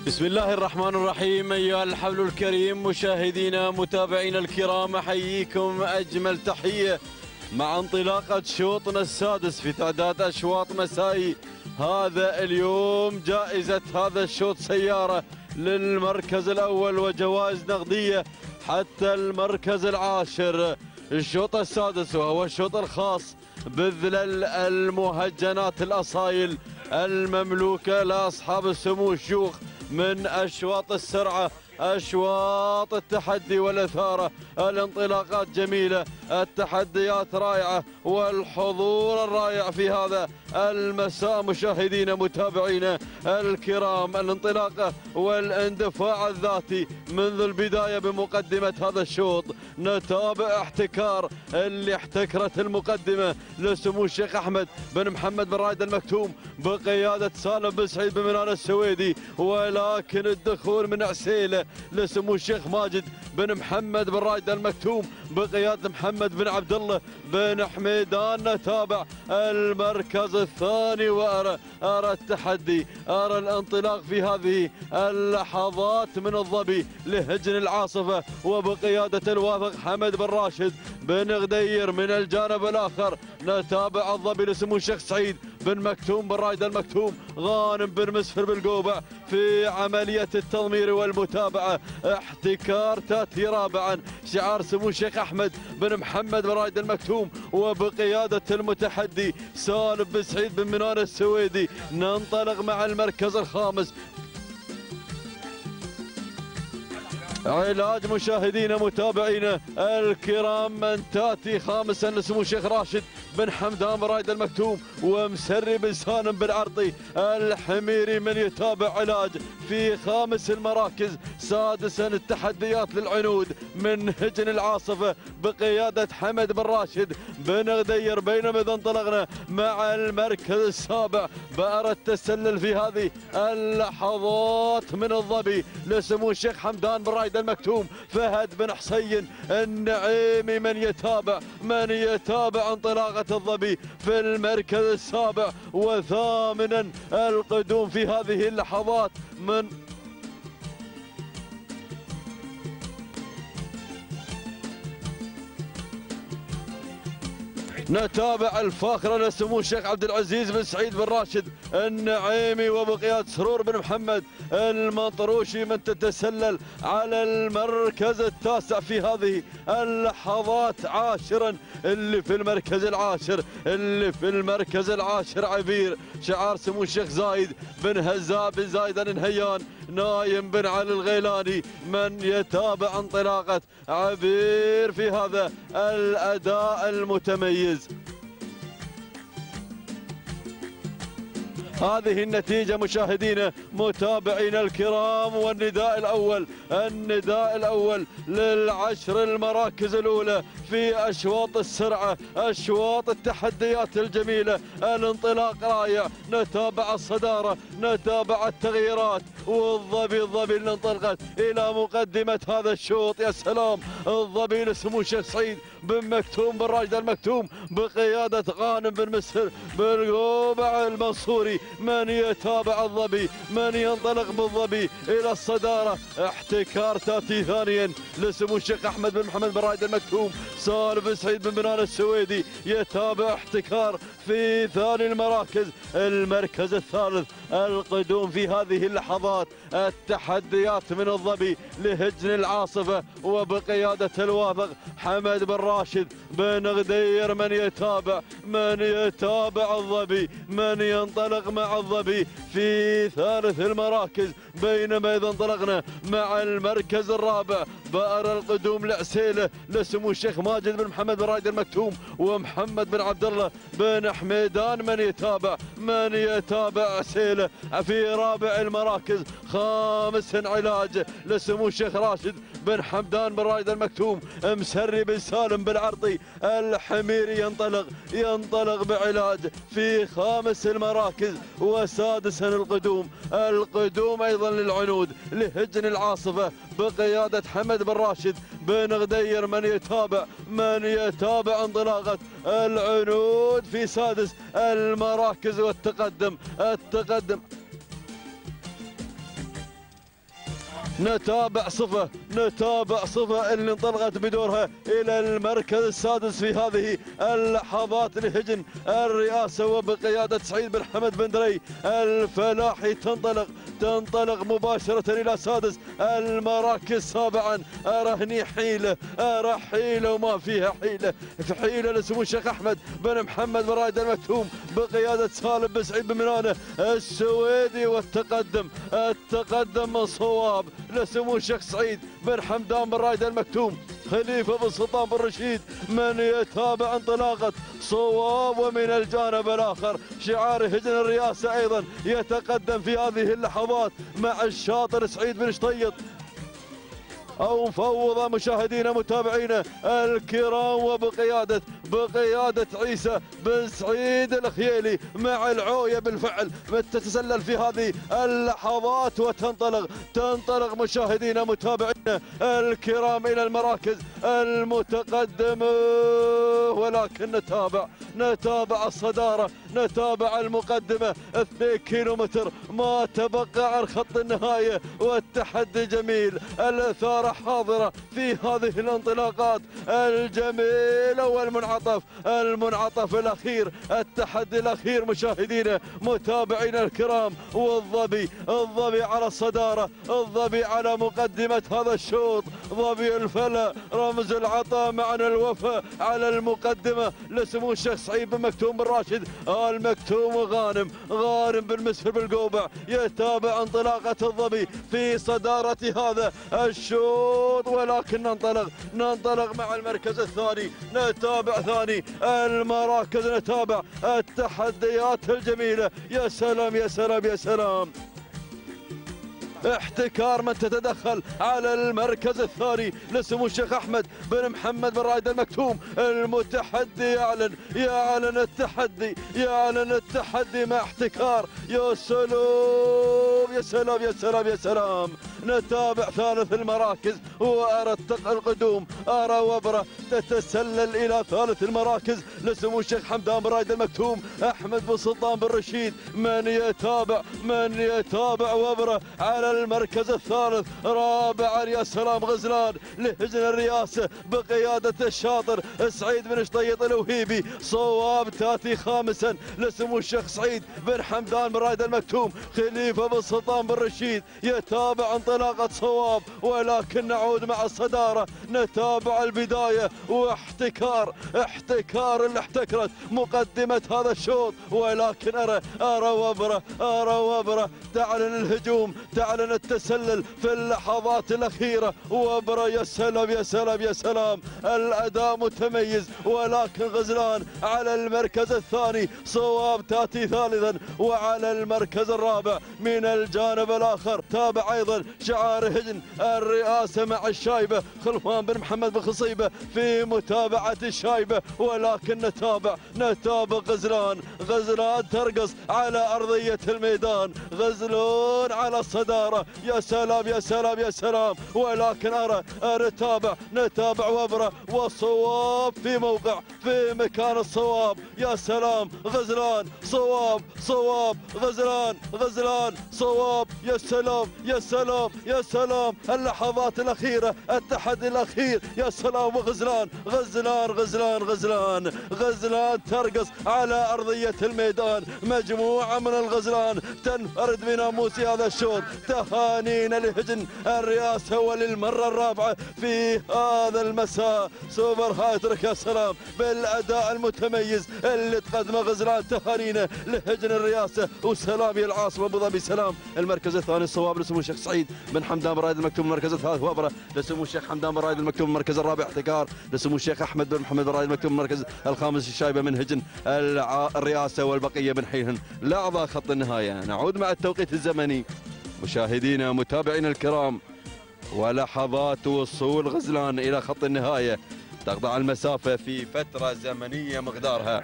بسم الله الرحمن الرحيم. أيها الحفل الكريم، مشاهدينا متابعينا الكرام، أحييكم أجمل تحية مع انطلاقة شوطنا السادس في تعداد أشواط مسائي هذا اليوم. جائزة هذا الشوط سيارة للمركز الأول وجوائز نقدية حتى المركز العاشر. الشوط السادس وهو الشوط الخاص بذلل المهجنات الأصايل المملوكة لأصحاب السمو الشيوخ من أشواط السرعة، أشواط التحدي والإثارة. الانطلاقات جميلة، التحديات رائعة، والحضور الرائع في هذا المساء. مشاهدينا متابعينا الكرام، الانطلاقة والاندفاع الذاتي منذ البداية بمقدمة هذا الشوط. نتابع احتكار اللي احتكرت المقدمة لسمو الشيخ أحمد بن محمد بن راشد المكتوم بقيادة سالم بن سعيد بن منان السويدي، ولكن الدخول من عسيلة لسمو الشيخ ماجد بن محمد بن راشد المكتوم بقيادة محمد بن عبد الله بن حميدان. نتابع المركز الثاني وأرى التحدي، أرى الانطلاق في هذه اللحظات من الظبي لهجن العاصفة وبقيادة الواثق حمد بن راشد بن غدير. من الجانب الآخر نتابع الظبي لسمو الشيخ سعيد بن مكتوم بن راشد المكتوم غانم بن مسفر بالقوبع في عملية التضمير والمتابعة. احتكار تاتي رابعا شعار سمو الشيخ أحمد بن محمد بن راشد المكتوم وبقيادة المتحدي سالم بن سعيد بن منان السويدي. ننطلق مع المركز الخامس. علاج مشاهدينا متابعينا الكرام، من تاتي خامسا لسمو الشيخ راشد بن حمدان بن راشد المكتوم ومسري بن سالم بن عرطي الحميري. من يتابع علاج في خامس المراكز. سادسا التحديات للعنود من هجن العاصفة بقيادة حمد بن راشد بن غدير. بينما إذا انطلقنا مع المركز السابع بأرى التسلل في هذه اللحظات من الظبي لسمو الشيخ حمدان بن راشد المكتوم فهد بن حسين النعيمي. من يتابع انطلاقة الظبي في المركز السابع. وثامنا القدوم في هذه اللحظات من نتابع الفاخرة لسمو الشيخ عبد العزيز بن سعيد بن راشد النعيمي وبقيادة سرور بن محمد المطروشي. من تتسلل على المركز التاسع في هذه اللحظات عاشرا اللي في المركز العاشر عبير شعار سمو الشيخ زايد بن هزاء بن زايد النهيان نايم بن علي الغيلاني. من يتابع انطلاقة عبير في هذا الأداء المتميز. هذه النتيجة مشاهدينا متابعينا الكرام، والنداء الأول للعشر المراكز الأولى في أشواط السرعة، أشواط التحديات الجميلة. الانطلاق رائع، نتابع الصدارة، نتابع التغييرات، والظبي اللي انطلقت إلى مقدمة هذا الشوط. يا سلام، الظبي لسمو الشيخ سعيد بن مكتوم بن راشد المكتوم بقيادة غانم بن مسهر بالقوبع المنصوري. من يتابع الظبي، من ينطلق بالظبي إلى الصدارة. احتكار تاتي ثانيا لسمو الشيخ أحمد بن محمد بن راشد المكتوم. سالم بن سعيد بن منان السويدي يتابع احتكار في ثاني المراكز. المركز الثالث القدوم في هذه اللحظات. التحديات من الظبي لهجن العاصفة وبقيادة الواثق حمد بن راشد بن غدير. من يتابع الظبي، من ينطلق مع الظبي في ثالث المراكز. بينما إذا انطلقنا مع المركز الرابع بأرى القدوم لعسيلة لسمو الشيخ ماجد بن محمد بن راشد المكتوم ومحمد بن عبد الله بن حميدان. من يتابع عسيلة في رابع المراكز. خامس علاج لسمو الشيخ راشد بن حمدان بن راشد المكتوم مسري بن سالم بن عرطي الحميري ينطلق بعلاج في خامس المراكز. وسادسا القدوم ايضا للعنود لهجن العاصفة بقيادة حمد بن راشد بن غدير. من يتابع انطلاقة العنود في سادس المراكز والتقدم نتابع صفة اللي انطلقت بدورها إلى المركز السادس في هذه اللحظات لهجن الرئاسة وبقيادة سعيد بن حمد بن دري الفلاحي. تنطلق مباشرة إلى سادس المراكز. سابعا أرهني حيلة وما فيها حيلة لسمو الشيخ أحمد بن محمد بن رائد المكتوم بقيادة سالم بن سعيد بن منانة السويدي. والتقدم من صواب لسمو الشيخ سعيد بن حمدان بن رائد المكتوم خليفة بن سلطان بن رشيد من يتابع انطلاقة صواب. ومن الجانب الآخر شعار هجن الرئاسة أيضا يتقدم في هذه اللحظات مع الشاطر سعيد بن شطيط أو مفوضة مشاهدينا متابعينا الكرام وبقيادة عيسى بن سعيد الخيالي مع العوية بالفعل تتسلل في هذه اللحظات. وتنطلق مشاهدينا متابعينا الكرام إلى المراكز المتقدمة. ولكن نتابع الصدارة، نتابع المقدمة. 2 كيلومتر ما تبقى عن خط النهاية والتحدي جميل. الإثارة حاضرة في هذه الانطلاقات الجميلة والمنعطف الأخير، التحدي الأخير مشاهدينا متابعينا الكرام. والظبي على الصدارة، الظبي على مقدمة هذا الشوط. ظبي الفلا رمز العطاء معنا الوفاء على المقدمة لسمو الشيخ سعيد بن مكتوم بن راشد المكتوم. غانم بن مسفر بالقوبع يتابع انطلاقة الظبي في صدارة هذا الشوط. ولكن ننطلق مع المركز الثاني، نتابع ثاني المراكز، نتابع التحديات الجميلة. يا سلام احتكار من تتدخل على المركز الثاني لسمو الشيخ احمد بن محمد بن رائد المكتوم. المتحدي يعلن التحدي مع احتكار. يا سلام نتابع ثالث المراكز وارى القدوم، ارى وبره تتسلل الى ثالث المراكز لسمو الشيخ حمدان بن رائد المكتوم احمد بن سلطان بن رشيد. من يتابع وبره على المركز الثالث. رابعا يا سلام غزلان لهجن الرئاسة بقيادة الشاطر سعيد بن شطيط الوهيبي. صواب تاتي خامسا لسمو الشيخ سعيد بن حمدان بن رائد المكتوم خليفة بن سلطان بن رشيد. يتابع انطلاقة صواب ولكن نعود مع الصدارة، نتابع البداية واحتكار اللي احتكرت مقدمة هذا الشوط. ولكن أرى وبرة تعلن الهجوم، تعلن التسلل في اللحظات الأخيرة. وبرة يا سلام الأداء متميز. ولكن غزلان على المركز الثاني، صواب تاتي ثالثا. وعلى المركز الرابع من الجانب الآخر تابع أيضا شعار هجن الرئاسة مع الشايبة خلفان بن محمد بن خصيبة في متابعة الشايبة. ولكن نتابع غزلان ترقص على أرضية الميدان. غزلان على الصدارة. يا سلام ولكن نتابع وبرة وصواب في مكان الصواب. يا سلام غزلان صواب غزلان صواب. يا سلام اللحظات الأخيرة، التحدي الأخير. يا سلام غزلان ترقص على أرضية الميدان. مجموعة من الغزلان تنفرد بناموس هذا الشوط. تهانينا لهجن الرئاسة وللمرة الرابعة في هذا المساء. سوبر هاتريك يا سلام بالأداء المتميز اللي تقدمه غزلان. تهانينا لهجن الرئاسة وسلام يا العاصمة أبو ظبي. سلام المركز الثاني الصواب لسمو الشيخ سعيد بن حمدان بن رائد المكتوم. المركز الثالث وبرة لسمو الشيخ حمدان بن رائد المكتوم. المركز الرابع احتكار لسمو الشيخ احمد بن محمد بن رائد المكتوم. المركز الخامس الشايبة من هجن الرئاسة والبقية من حيهن لأعضاء خط النهاية. نعود مع التوقيت الزمني مشاهدينا متابعينا الكرام. ولحظات وصول غزلان إلى خط النهاية تقطع المسافة في فترة زمنية مقدارها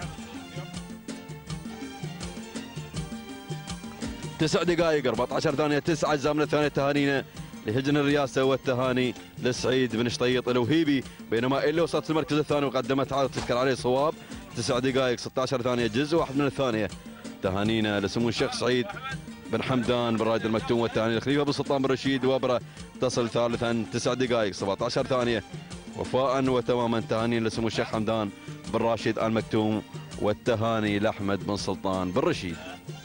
9 دقائق 14 ثانية. 9 أجزاء من الثانية. تهانينا لهجن الرئاسة والتهاني لسعيد بن شطيط الوهيبي. بينما اللي وصلت المركز الثاني وقدمت عادة تذكر عليه صواب 9 دقائق 16 ثانية جزء واحد من الثانية. تهانينا لسمو الشيخ سعيد بن حمدان بن رائد المكتوم والتهاني لخليفه بن سلطان بن رشيد. وبره تصل ثالثا 9 دقائق 17 ثانيه. وفاء وتماما تهاني لسمو الشيخ حمدان بن راشد المكتوم والتهاني لاحمد بن سلطان بن رشيد.